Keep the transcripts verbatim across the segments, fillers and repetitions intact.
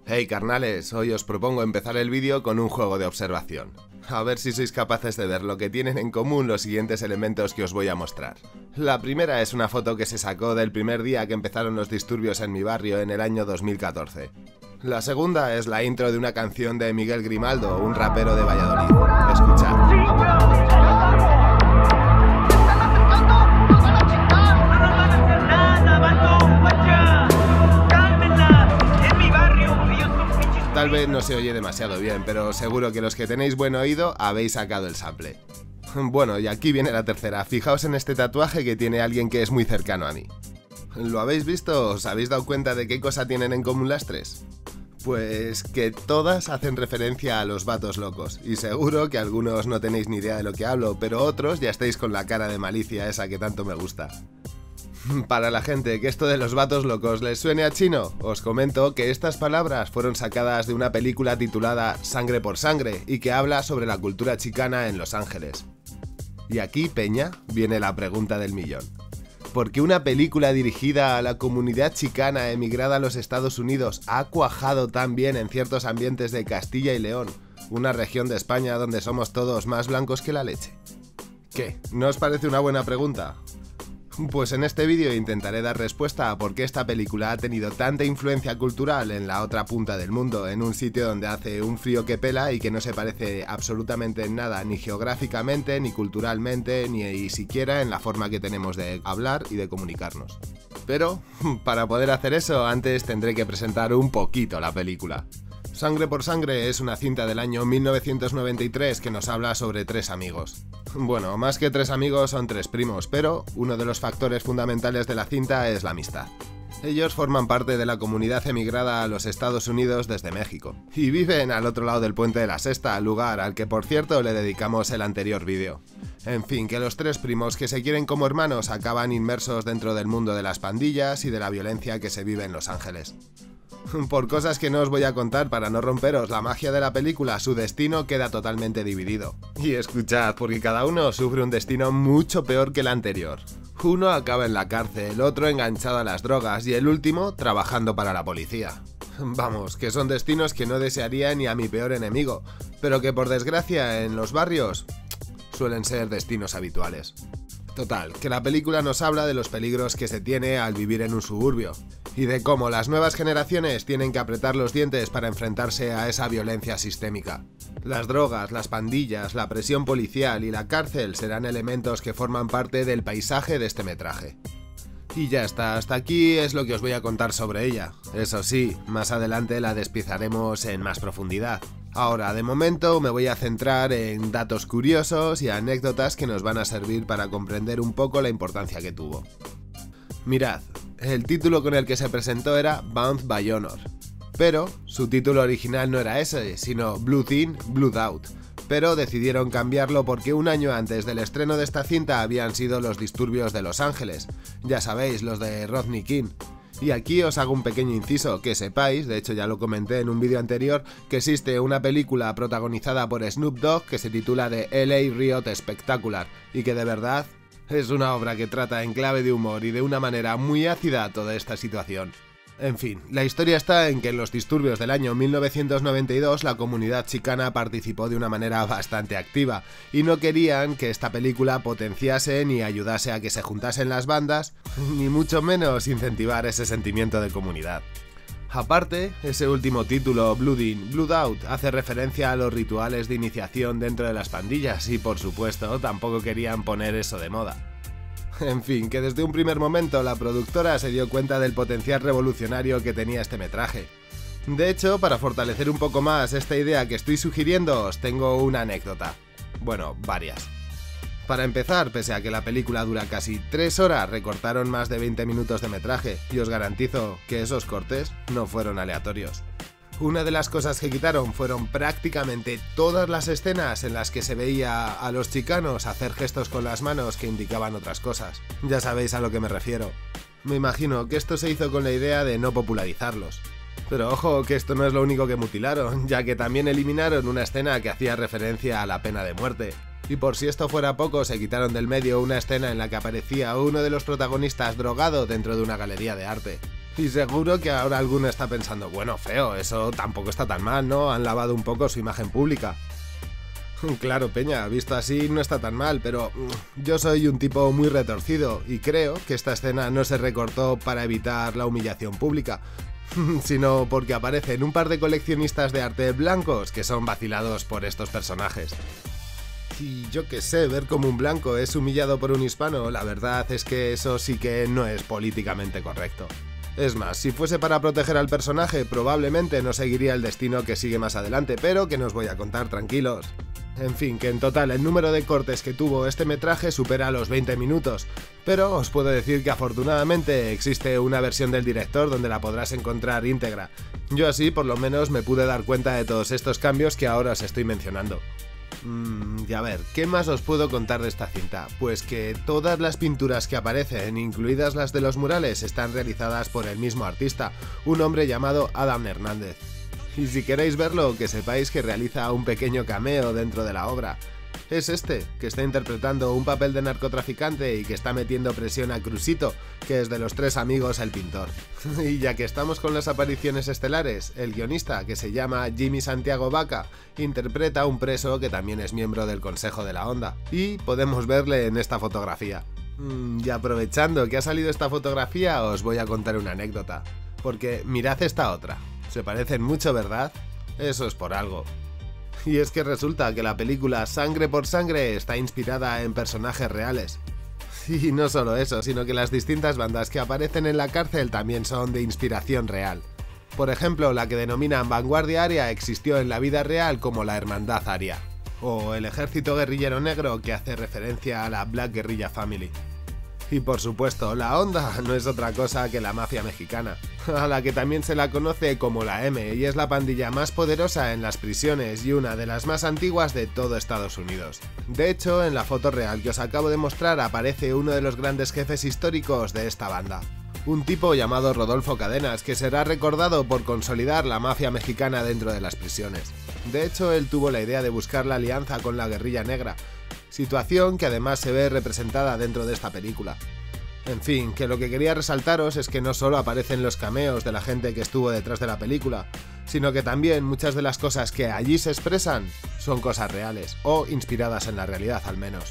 Hey carnales, hoy os propongo empezar el vídeo con un juego de observación. A ver si sois capaces de ver lo que tienen en común los siguientes elementos que os voy a mostrar. La primera es una foto que se sacó del primer día que empezaron los disturbios en mi barrio en el año dos mil catorce. La segunda es la intro de una canción de Miguel Grimaldo, un rapero de Valladolid. Escuchad. Tal vez no se oye demasiado bien, pero seguro que los que tenéis buen oído habéis sacado el sample. Bueno, y aquí viene la tercera. Fijaos en este tatuaje que tiene alguien que es muy cercano a mí. ¿Lo habéis visto? ¿Os habéis dado cuenta de qué cosa tienen en común las tres? Pues que todas hacen referencia a los vatos locos, y seguro que algunos no tenéis ni idea de lo que hablo, pero otros ya estáis con la cara de malicia esa que tanto me gusta. Para la gente que esto de los vatos locos les suene a chino, os comento que estas palabras fueron sacadas de una película titulada Sangre por Sangre y que habla sobre la cultura chicana en Los Ángeles. Y aquí, peña, viene la pregunta del millón. ¿Por qué una película dirigida a la comunidad chicana emigrada a los Estados Unidos ha cuajado tan bien en ciertos ambientes de Castilla y León, una región de España donde somos todos más blancos que la leche? ¿Qué? ¿No os parece una buena pregunta? Pues en este vídeo intentaré dar respuesta a por qué esta película ha tenido tanta influencia cultural en la otra punta del mundo, en un sitio donde hace un frío que pela y que no se parece absolutamente en nada, ni geográficamente, ni culturalmente, ni siquiera en la forma que tenemos de hablar y de comunicarnos. Pero, para poder hacer eso, antes tendré que presentar un poquito la película. Sangre por Sangre es una cinta del año mil novecientos noventa y tres que nos habla sobre tres amigos. Bueno, más que tres amigos son tres primos, pero uno de los factores fundamentales de la cinta es la amistad. Ellos forman parte de la comunidad emigrada a los Estados Unidos desde México, y viven al otro lado del Puente de la Sexta, lugar al que por cierto le dedicamos el anterior vídeo. En fin, que los tres primos que se quieren como hermanos acaban inmersos dentro del mundo de las pandillas y de la violencia que se vive en Los Ángeles. Por cosas que no os voy a contar para no romperos la magia de la película, su destino queda totalmente dividido. Y escuchad, porque cada uno sufre un destino mucho peor que el anterior. Uno acaba en la cárcel, el otro enganchado a las drogas y el último trabajando para la policía. Vamos, que son destinos que no desearía ni a mi peor enemigo, pero que por desgracia en los barrios suelen ser destinos habituales. Total, que la película nos habla de los peligros que se tiene al vivir en un suburbio, y de cómo las nuevas generaciones tienen que apretar los dientes para enfrentarse a esa violencia sistémica. Las drogas, las pandillas, la presión policial y la cárcel serán elementos que forman parte del paisaje de este metraje. Y ya está, hasta aquí es lo que os voy a contar sobre ella. Eso sí, más adelante la despiezaremos en más profundidad. Ahora, de momento, me voy a centrar en datos curiosos y anécdotas que nos van a servir para comprender un poco la importancia que tuvo. Mirad, el título con el que se presentó era Bound by Honor, pero su título original no era ese, sino Blood In, Blood Out, pero decidieron cambiarlo porque un año antes del estreno de esta cinta habían sido los disturbios de Los Ángeles, ya sabéis, los de Rodney King. Y aquí os hago un pequeño inciso, que sepáis, de hecho ya lo comenté en un vídeo anterior, que existe una película protagonizada por Snoop Dogg que se titula The L A Riot Spectacular, y que de verdad es una obra que trata en clave de humor y de una manera muy ácida toda esta situación. En fin, la historia está en que en los disturbios del año mil novecientos noventa y dos la comunidad chicana participó de una manera bastante activa y no querían que esta película potenciase ni ayudase a que se juntasen las bandas, ni mucho menos incentivar ese sentimiento de comunidad. Aparte, ese último título, Blood In, Blood Out, hace referencia a los rituales de iniciación dentro de las pandillas y por supuesto tampoco querían poner eso de moda. En fin, que desde un primer momento la productora se dio cuenta del potencial revolucionario que tenía este metraje. De hecho, para fortalecer un poco más esta idea que estoy sugiriendo, os tengo una anécdota. Bueno, varias. Para empezar, pese a que la película dura casi tres horas, recortaron más de veinte minutos de metraje, y os garantizo que esos cortes no fueron aleatorios. Una de las cosas que quitaron fueron prácticamente todas las escenas en las que se veía a los chicanos hacer gestos con las manos que indicaban otras cosas. Ya sabéis a lo que me refiero. Me imagino que esto se hizo con la idea de no popularizarlos. Pero ojo, que esto no es lo único que mutilaron, ya que también eliminaron una escena que hacía referencia a la pena de muerte. Y por si esto fuera poco, se quitaron del medio una escena en la que aparecía uno de los protagonistas drogado dentro de una galería de arte. Y seguro que ahora alguno está pensando, bueno, feo, eso tampoco está tan mal, ¿no? Han lavado un poco su imagen pública. Claro, Peña, visto así no está tan mal, pero yo soy un tipo muy retorcido y creo que esta escena no se recortó para evitar la humillación pública, sino porque aparecen un par de coleccionistas de arte blancos que son vacilados por estos personajes. Y yo qué sé, ver cómo un blanco es humillado por un hispano, la verdad es que eso sí que no es políticamente correcto. Es más, si fuese para proteger al personaje, probablemente no seguiría el destino que sigue más adelante, pero que no os voy a contar, tranquilos. En fin, que en total el número de cortes que tuvo este metraje supera los veinte minutos, pero os puedo decir que afortunadamente existe una versión del director donde la podrás encontrar íntegra. Yo así por lo menos me pude dar cuenta de todos estos cambios que ahora os estoy mencionando. Mm, y a ver, ¿qué más os puedo contar de esta cinta? Pues que todas las pinturas que aparecen, incluidas las de los murales, están realizadas por el mismo artista, un hombre llamado Adam Hernández. Y si queréis verlo, que sepáis que realiza un pequeño cameo dentro de la obra. Es este, que está interpretando un papel de narcotraficante y que está metiendo presión a Crusito, que es de los tres amigos el pintor. Y ya que estamos con las apariciones estelares, el guionista, que se llama Jimmy Santiago Vaca, interpreta a un preso que también es miembro del Consejo de la Onda. Y podemos verle en esta fotografía. Y aprovechando que ha salido esta fotografía, os voy a contar una anécdota. Porque mirad esta otra. Se parecen mucho, ¿verdad? Eso es por algo. Y es que resulta que la película Sangre por Sangre está inspirada en personajes reales. Y no solo eso, sino que las distintas bandas que aparecen en la cárcel también son de inspiración real. Por ejemplo, la que denominan Vanguardia Aria existió en la vida real como la Hermandad Aria. O el Ejército Guerrillero Negro, que hace referencia a la Black Guerrilla Family. Y por supuesto, la Onda no es otra cosa que la mafia mexicana, a la que también se la conoce como la M, y es la pandilla más poderosa en las prisiones y una de las más antiguas de todo Estados Unidos. De hecho, en la foto real que os acabo de mostrar aparece uno de los grandes jefes históricos de esta banda. Un tipo llamado Rodolfo Cadenas, que será recordado por consolidar la mafia mexicana dentro de las prisiones. De hecho, él tuvo la idea de buscar la alianza con la guerrilla negra, situación que además se ve representada dentro de esta película. En fin, que lo que quería resaltaros es que no solo aparecen los cameos de la gente que estuvo detrás de la película, sino que también muchas de las cosas que allí se expresan son cosas reales, o inspiradas en la realidad al menos.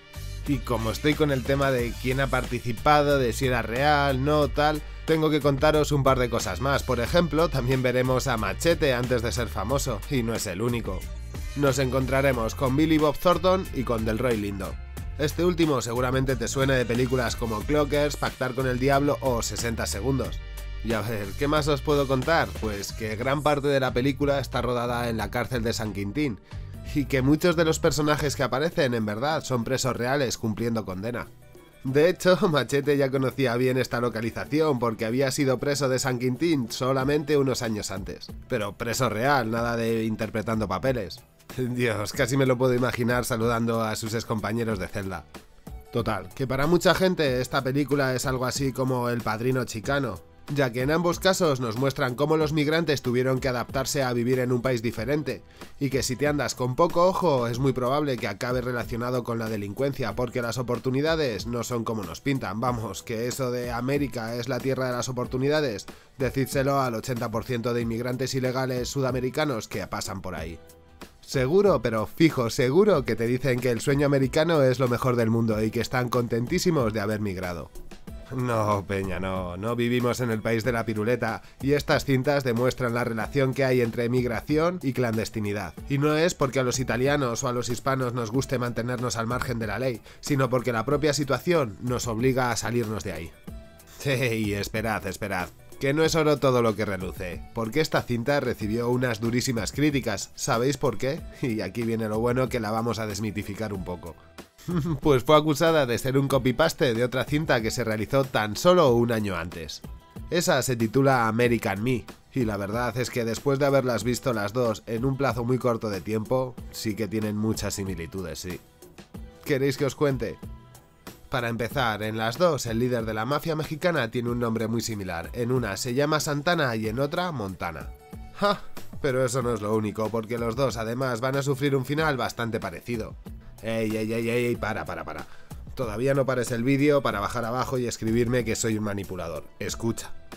Y como estoy con el tema de quién ha participado, de si era real, no, tal, tengo que contaros un par de cosas más. Por ejemplo, también veremos a Machete antes de ser famoso, y no es el único. Nos encontraremos con Billy Bob Thornton y con Delroy Lindo. Este último seguramente te suene de películas como Clockers, Pactar con el Diablo o sesenta segundos. Y a ver, ¿qué más os puedo contar? Pues que gran parte de la película está rodada en la cárcel de San Quintín, y que muchos de los personajes que aparecen en verdad son presos reales cumpliendo condena. De hecho, Machete ya conocía bien esta localización porque había sido preso de San Quintín solamente unos años antes. Pero preso real, nada de interpretando papeles. Dios, casi me lo puedo imaginar saludando a sus excompañeros de celda. Total, que para mucha gente esta película es algo así como El Padrino Chicano, ya que en ambos casos nos muestran cómo los migrantes tuvieron que adaptarse a vivir en un país diferente, y que si te andas con poco ojo es muy probable que acabe relacionado con la delincuencia, porque las oportunidades no son como nos pintan. Vamos, que eso de América es la tierra de las oportunidades, decídselo al ochenta por ciento de inmigrantes ilegales sudamericanos que pasan por ahí. Seguro, pero fijo, seguro que te dicen que el sueño americano es lo mejor del mundo y que están contentísimos de haber migrado. No, Peña, no, no vivimos en el país de la piruleta, y estas cintas demuestran la relación que hay entre migración y clandestinidad. Y no es porque a los italianos o a los hispanos nos guste mantenernos al margen de la ley, sino porque la propia situación nos obliga a salirnos de ahí. Sí, esperad, esperad, que no es oro todo lo que reluce, porque esta cinta recibió unas durísimas críticas. ¿Sabéis por qué? Y aquí viene lo bueno, que la vamos a desmitificar un poco. Pues fue acusada de ser un copy-paste de otra cinta que se realizó tan solo un año antes. Esa se titula American Me, y la verdad es que después de haberlas visto las dos en un plazo muy corto de tiempo, sí que tienen muchas similitudes, sí. ¿Queréis que os cuente? Para empezar, en las dos el líder de la mafia mexicana tiene un nombre muy similar. En una se llama Santana y en otra Montana. ¡Ja! Pero eso no es lo único, porque los dos además van a sufrir un final bastante parecido. ¡Ey, ey, ey, ey! ¡Para, para, para! Todavía no pares el vídeo para bajar abajo y escribirme que soy un manipulador. Escucha.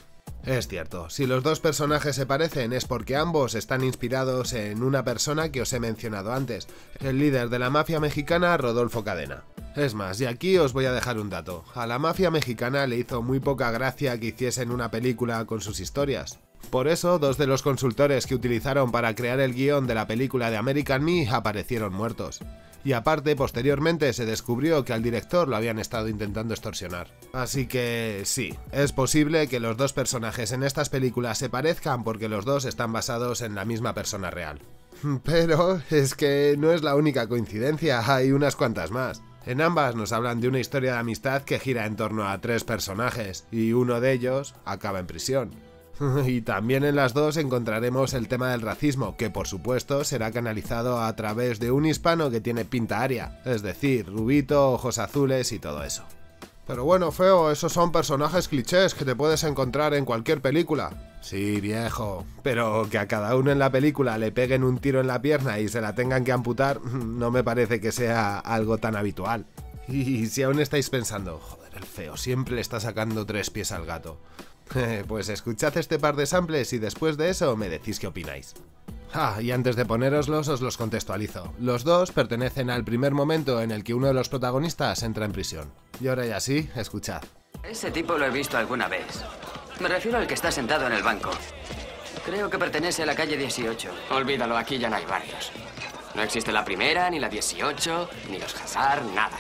Es cierto, si los dos personajes se parecen es porque ambos están inspirados en una persona que os he mencionado antes, el líder de la mafia mexicana, Rodolfo Cadena. Es más, y aquí os voy a dejar un dato, a la mafia mexicana le hizo muy poca gracia que hiciesen una película con sus historias. Por eso, dos de los consultores que utilizaron para crear el guión de la película de American Me aparecieron muertos. Y aparte, posteriormente se descubrió que al director lo habían estado intentando extorsionar. Así que sí, es posible que los dos personajes en estas películas se parezcan porque los dos están basados en la misma persona real. Pero es que no es la única coincidencia, hay unas cuantas más. En ambas nos hablan de una historia de amistad que gira en torno a tres personajes, y uno de ellos acaba en prisión. Y también en las dos encontraremos el tema del racismo, que por supuesto será canalizado a través de un hispano que tiene pinta aria, es decir, rubito, ojos azules y todo eso. Pero bueno, feo, esos son personajes clichés que te puedes encontrar en cualquier película. Sí, viejo, pero que a cada uno en la película le peguen un tiro en la pierna y se la tengan que amputar, no me parece que sea algo tan habitual. Y si aún estáis pensando, joder, el feo siempre le está sacando tres pies al gato. Pues escuchad este par de samples y después de eso me decís qué opináis. Ah, y antes de ponéroslos os los contextualizo. Los dos pertenecen al primer momento en el que uno de los protagonistas entra en prisión. Y ahora ya sí, escuchad. Ese tipo lo he visto alguna vez. Me refiero al que está sentado en el banco. Creo que pertenece a la calle dieciocho. Olvídalo, aquí ya no hay barrios. No existe la primera, ni la dieciocho, ni los Hazard, nada.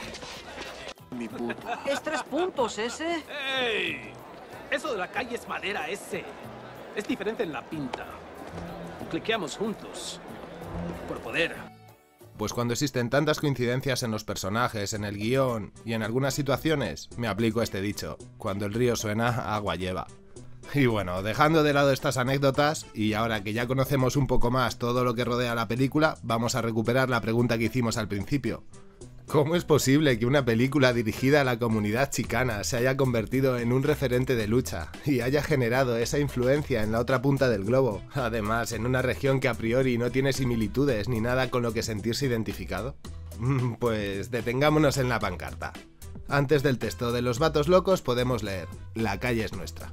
Mi puto. ¿Es tres puntos ese? ¡Ey! Eso de la calle es madera ese. Es diferente en la pinta. Cliqueamos juntos. Por poder. Pues cuando existen tantas coincidencias en los personajes, en el guión y en algunas situaciones, me aplico este dicho: cuando el río suena, agua lleva. Y bueno, dejando de lado estas anécdotas, y ahora que ya conocemos un poco más todo lo que rodea la película, vamos a recuperar la pregunta que hicimos al principio. ¿Cómo es posible que una película dirigida a la comunidad chicana se haya convertido en un referente de lucha y haya generado esa influencia en la otra punta del globo? Además, en una región que a priori no tiene similitudes ni nada con lo que sentirse identificado. Pues detengámonos en la pancarta. Antes del texto de Los Vatos Locos podemos leer: la calle es nuestra.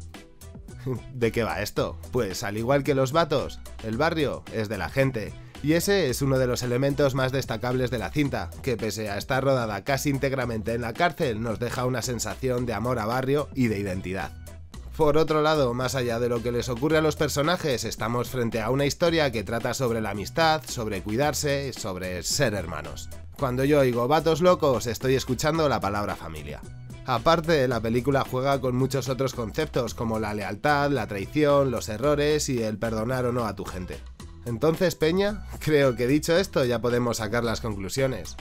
¿De qué va esto? Pues al igual que los vatos, el barrio es de la gente. Y ese es uno de los elementos más destacables de la cinta, que pese a estar rodada casi íntegramente en la cárcel, nos deja una sensación de amor a barrio y de identidad. Por otro lado, más allá de lo que les ocurre a los personajes, estamos frente a una historia que trata sobre la amistad, sobre cuidarse, sobre ser hermanos. Cuando yo oigo Vatos Locos, estoy escuchando la palabra familia. Aparte, la película juega con muchos otros conceptos como la lealtad, la traición, los errores y el perdonar o no a tu gente. Entonces, Peña, creo que dicho esto ya podemos sacar las conclusiones.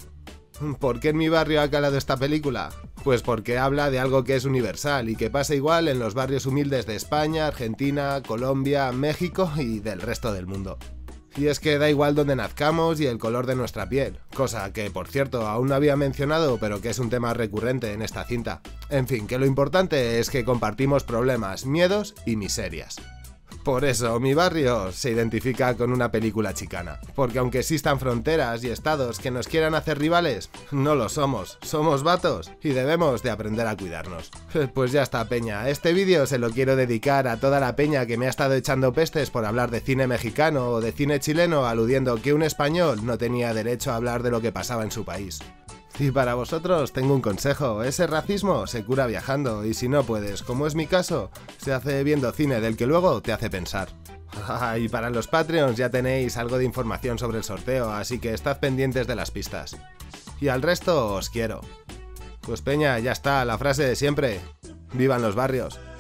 ¿Por qué en mi barrio ha calado esta película? Pues porque habla de algo que es universal y que pasa igual en los barrios humildes de España, Argentina, Colombia, México y del resto del mundo. Y es que da igual donde nazcamos y el color de nuestra piel, cosa que, por cierto, aún no había mencionado, pero que es un tema recurrente en esta cinta. En fin, que lo importante es que compartimos problemas, miedos y miserias. Por eso, mi barrio se identifica con una película chicana, porque aunque existan fronteras y estados que nos quieran hacer rivales, no lo somos, somos vatos y debemos de aprender a cuidarnos. Pues ya está, Peña, este vídeo se lo quiero dedicar a toda la peña que me ha estado echando pestes por hablar de cine mexicano o de cine chileno, aludiendo que un español no tenía derecho a hablar de lo que pasaba en su país. Y para vosotros tengo un consejo: ese racismo se cura viajando, y si no puedes, como es mi caso, se hace viendo cine del que luego te hace pensar. Ah, y para los Patreons ya tenéis algo de información sobre el sorteo, así que estad pendientes de las pistas. Y al resto os quiero. Pues Peña, ya está, la frase de siempre: ¡vivan los barrios!